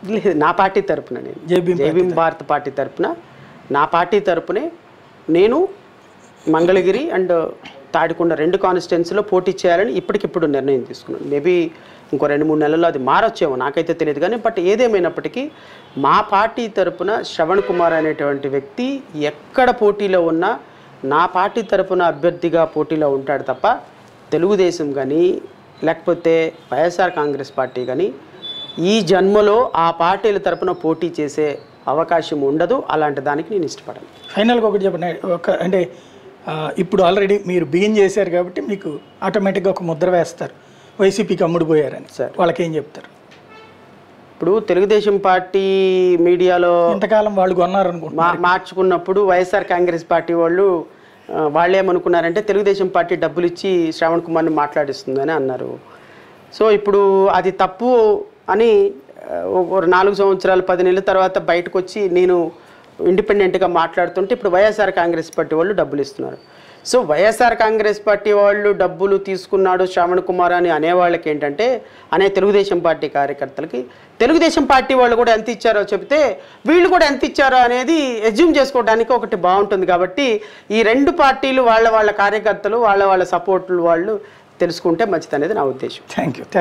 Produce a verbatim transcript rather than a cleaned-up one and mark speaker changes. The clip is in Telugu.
Speaker 1: లేదు, నా పార్టీ తరపున నేను జైభీం భారత్ పార్టీ తరపున నా పార్టీ తరపునే నేను మంగళగిరి అండ్ తాడికొండ రెండు కాన్స్టిట్యున్సీలో పోటీ చేయాలని ఇప్పటికిప్పుడు నిర్ణయం తీసుకున్నాను. మేబీ ఇంకో రెండు మూడు నెలల్లో అది మారొచ్చేమో, నాకైతే తెలియదు. కానీ బట్ ఏదేమైనప్పటికీ మా పార్టీ తరపున శ్రవణ్ కుమార్ అనేటువంటి వ్యక్తి ఎక్కడ పోటీలో ఉన్నా నా పార్టీ తరపున అభ్యర్థిగా పోటీలో ఉంటాడు తప్ప తెలుగుదేశం కానీ లేకపోతే వైఎస్ఆర్ కాంగ్రెస్ పార్టీ కానీ ఈ జన్మలో ఆ పార్టీల తరపున పోటీ చేసే అవకాశం ఉండదు. అలాంటి దానికి నేను ఇష్టపడను.
Speaker 2: ఫైనల్గా ఒకటి చెప్పండి, ఒక అంటే ఇప్పుడు ఆల్రెడీ మీరు బిగిన్ చేశారు కాబట్టి మీకు ఆటోమేటిక్గా ఒక ముద్ర వేస్తారు, వైసీపీకి అమ్ముడు పోయారని. సార్ వాళ్ళకి ఏం చెప్తారు?
Speaker 1: ఇప్పుడు తెలుగుదేశం పార్టీ మీడియాలో
Speaker 2: ఇంతకాలం వాళ్ళు కొన్నారు అనుకుంటున్నారు,
Speaker 1: మార్చుకున్నప్పుడు వైఎస్ఆర్ కాంగ్రెస్ పార్టీ వాళ్ళు వాళ్ళు ఏమనుకున్నారంటే తెలుగుదేశం పార్టీ డబ్బులు ఇచ్చి శ్రవణ్ కుమార్ని మాట్లాడిస్తుందని అన్నారు. సో ఇప్పుడు అది తప్పు అని ఒక నాలుగు సంవత్సరాలు పది నెలల తర్వాత బయటకు వచ్చి నేను ఇండిపెండెంట్గా మాట్లాడుతుంటే ఇప్పుడు వైఎస్ఆర్ కాంగ్రెస్ పార్టీ వాళ్ళు డబ్బులు ఇస్తున్నారు. సో వైఎస్ఆర్ కాంగ్రెస్ పార్టీ వాళ్ళు డబ్బులు తీసుకున్నాడు శ్రవణ్ కుమార్ అని అనేవాళ్ళకి ఏంటంటే అనే తెలుగుదేశం పార్టీ కార్యకర్తలకి తెలుగుదేశం పార్టీ వాళ్ళు కూడా ఎంత ఇచ్చారో చెప్తే వీళ్ళు కూడా ఎంత ఇచ్చారో అనేది ఎజ్యూమ్ చేసుకోవడానికి ఒకటి బాగుంటుంది. కాబట్టి ఈ రెండు పార్టీలు వాళ్ళ వాళ్ళ కార్యకర్తలు వాళ్ళ వాళ్ళ సపోర్ట్లు వాళ్ళు తెలుసుకుంటే మంచిది అనేది నా ఉద్దేశం.
Speaker 2: Thank you.